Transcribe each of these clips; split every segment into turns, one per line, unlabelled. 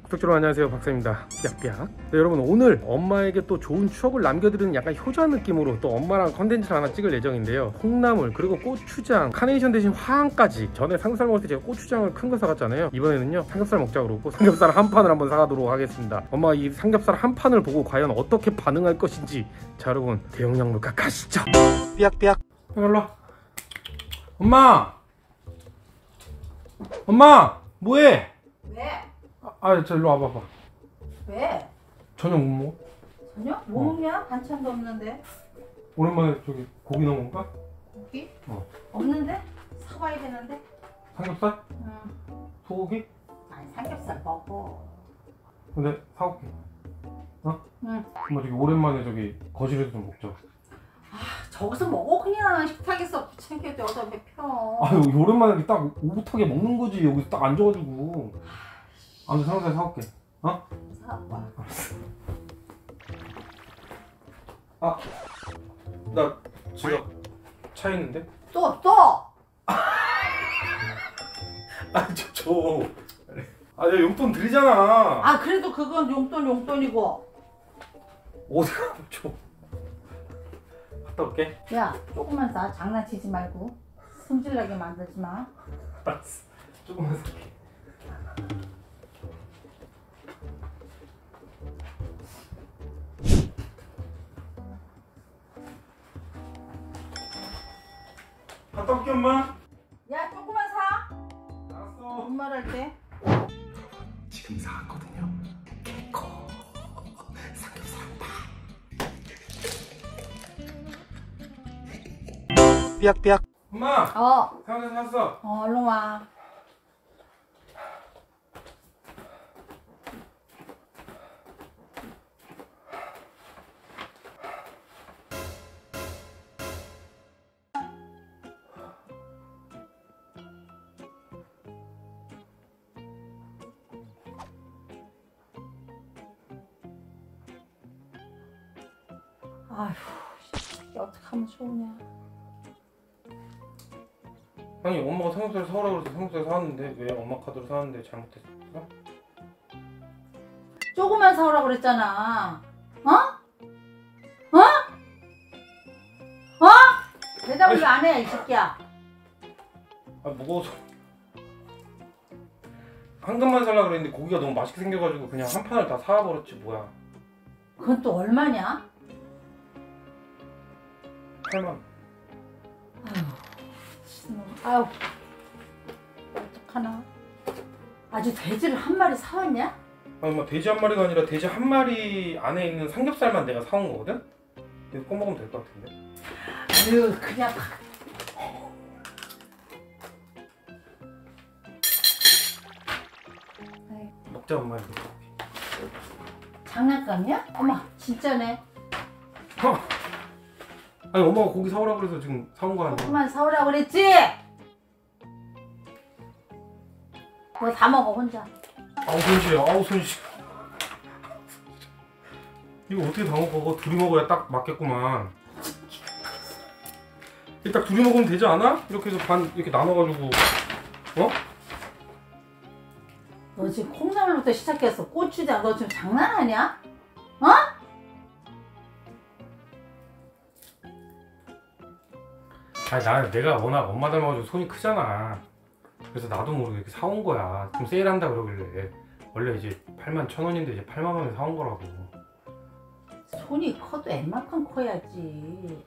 구독자 여러분 안녕하세요, 박사입니다. 삐약삐약. 네, 여러분 오늘 엄마에게 또 좋은 추억을 남겨드리는 약간 효자 느낌으로 또 엄마랑 컨텐츠를 하나 찍을 예정인데요. 콩나물 그리고 고추장, 카네이션 대신 화항까지. 전에 삼겹살 먹을 때 제가 고추장을 큰 거 사갔잖아요. 이번에는요 삼겹살 먹자고 그러고 삼겹살 한 판을 한번 사가도록 하겠습니다. 엄마가 이 삼겹살 한 판을 보고 과연 어떻게 반응할 것인지, 자 여러분 대용량 물가 가시죠. 삐약삐약. 일로와. 엄마 뭐해?
왜?
저 일로 와봐봐.
왜?
저녁 못 먹어?
저녁? 뭐 먹냐? 반찬도 없는데.
오랜만에 저기 고기 넣은 건가?
고기?
없는데?
사와야 되는데.
삼겹살?
응.
소고기?
아니 삼겹살 먹어.
근데 사올게. 어?
응.
엄마 저기 오랜만에 저기 거실에서 좀 먹자.
저기서 먹어 그냥. 식탁에서 챙겨도 어서 배 펴.
여기 오랜만에 딱 오붓하게 먹는 거지. 여기서 딱 앉아가지고. 아무튼 삼겹살 사올게. 어?
사갖고 와.
알았어. 나 지갑 차 있는데?
또!
내가 용돈 드리잖아.
그래도 그건 용돈이고.
어디 가면 줘. 갔다 올게.
야 조금만 사. 장난치지 말고. 승질나게 만들지 마.
알았어. 조금만 살게. 갔다 올게 엄마.
야 조금만 사.
알았어.
뭔 말 할 때?
지금 사왔거든요. 개코 삼겹살 파. 삐약삐약. 엄마. 삼겹살 샀어.
얼른 와. 아휴, 이게 어떡하면 좋으냐.
아니 엄마가 삼겹살 사오라고 해서 삼겹살 사왔는데 왜 엄마 카드로 사왔는데 잘못했어?
조금만 사오라고 그랬잖아. 대답을 왜 안 해, 이 새끼야?
무거워서 한 근만 살라 그랬는데 고기가 너무 맛있게 생겨가지고 그냥 한 판을 다 사와버렸지 뭐야.
그건 또 얼마냐?
8만.
아유, 어떡하나. 아주 돼지를 한 마리 사왔냐?
엄마 돼지 한 마리가 아니라 돼지 한 마리 안에 있는 삼겹살만 내가 사온 거거든? 이거 꺼 먹으면 될 것 같은데?
아유, 그냥
먹자 엄마. 이거
장난감이야? 어머, 진짜네.
아니 엄마가 고기 사오라고 그래서 지금 사온 거 아니야?
조금만 사오라고 그랬지? 뭐 다 먹어 혼자.
손씨. 이거 어떻게 다 먹어? 둘이 먹어야 딱 맞겠구만. 딱 둘이 먹으면 되지 않아? 이렇게 해서 반 이렇게 나눠가지고.
너 지금 콩나물부터 시작해서 고추장, 너 지금 장난하냐?
내가 워낙 엄마 닮아가지고 손이 크잖아. 그래서 나도 모르게 이렇게 사온 거야. 좀 세일한다 그러길래. 원래 이제 81,000원인데 이제 8만 원에 사온 거라고.
손이 커도 웬만큼 커야지.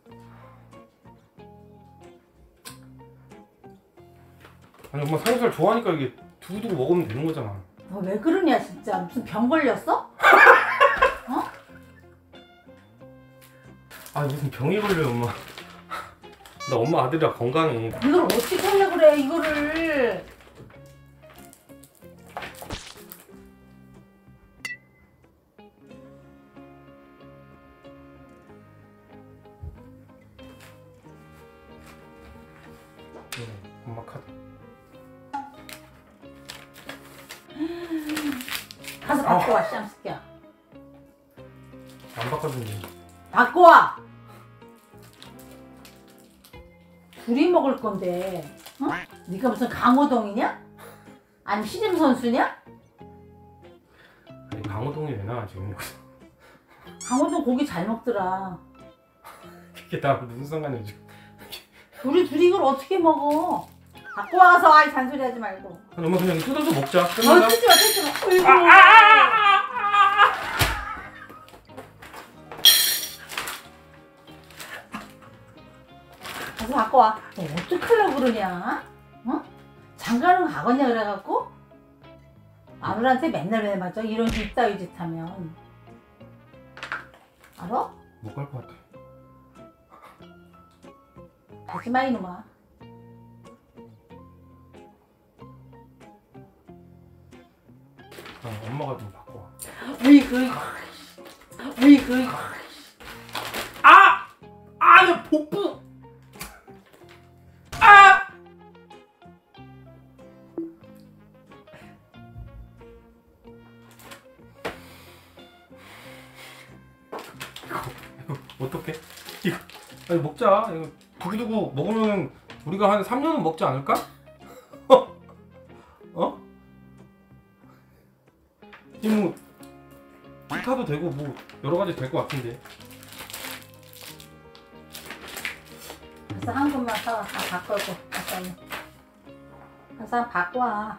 아니 엄마 삼겹살 좋아하니까 이게 두고두고 먹으면 되는 거잖아.
너 왜 그러냐 진짜. 무슨 병 걸렸어?
무슨 병이 걸려 엄마. 나 엄마 아들이라 건강해.
이걸 어떻게 하려고 그래 이거를.
엄마 카드.
가서 바꿔 와, 쌈새끼야.
안 바꿔준대.
바꿔 와. 둘이 먹을 건데, 어? 네가 무슨 강호동이냐? 아니 시림 선수냐?
강호동이 왜 나와 지금 여기서?
강호동 고기 잘 먹더라.
이게 나랑 무슨 상관이야 지금?
우리 둘이 이걸 어떻게 먹어? 갖고 와서 아이 잔소리 하지 말고.
엄마 그냥 뜯어서 먹자.
뜯지 마, 뜯지 마. 어이구. 가서 갖고 와. 너 어떡하려고 그러냐? 어? 장가는 가겠냐 그래갖고? 마누라한테 맨날 맞아. 이런 이따위 짓 하면. 알아?
못 갈 것 같아.
가지 마 이놈아.
엄마가 좀 바꿔 와.
으이그.
내 복부. 아! 이거 어떡해? 이거 아니 먹자. 이거 두고두고 먹으면 우리가 한 3년은 먹지 않을까? 어? 이 뭐 기타도 되고 뭐 여러 가지 될 것 같은데.
가서 한 군만 사와. 다 바꿔줘. 가서 한 바꿔 와.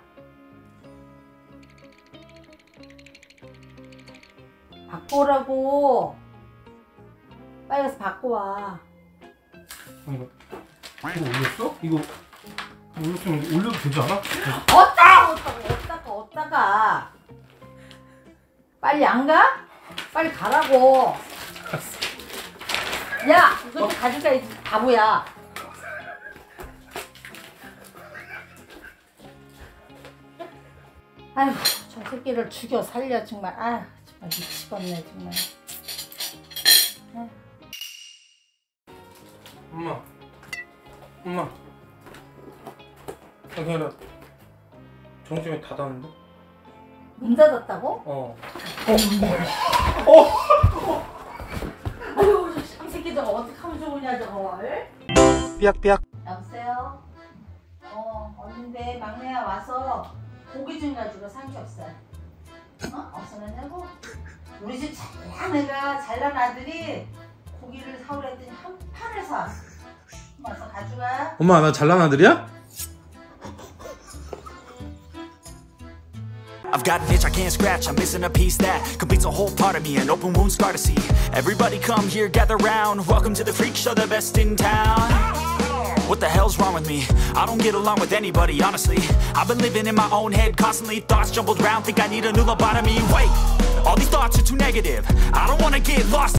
바꾸라고. 빨리 가서 바꿔 와.
이거 올렸어? 이거 올렸으면 올려도 되지 않아?
어디다가 빨리 안 가? 빨리 가라고. 야 이거 좀 가져가야지 바보야. 아휴 저 새끼를 죽여 살려 정말. 아휴 정말 미치겠네 정말.
엄마 그냥 정심이 닫았는데?
문 닫았다고? 아유 이 새끼 저거 어떡하면 좋으냐 저걸.
삐약삐약.
여보세요? 어딘데 막내야 와서 고기 좀 가지고 삼겹살. 어디서 났냐고? 우리 집 내가 잘난 아들이 고기를 사오랬더니 한 판을 사. 와서 가져가.
엄마 나 잘난 아들이야?
I've got an itch I can't scratch, I'm missing a piece that completes a whole part of me, an open wound scar to see. Everybody come here, gather round, welcome to the freak show, the best in town. What the hell's wrong with me? I don't get along with anybody, honestly. I've been living in my own head constantly, thoughts jumbled round, think I need a new lobotomy. Wait, all these thoughts are too negative, I don't wanna get lost.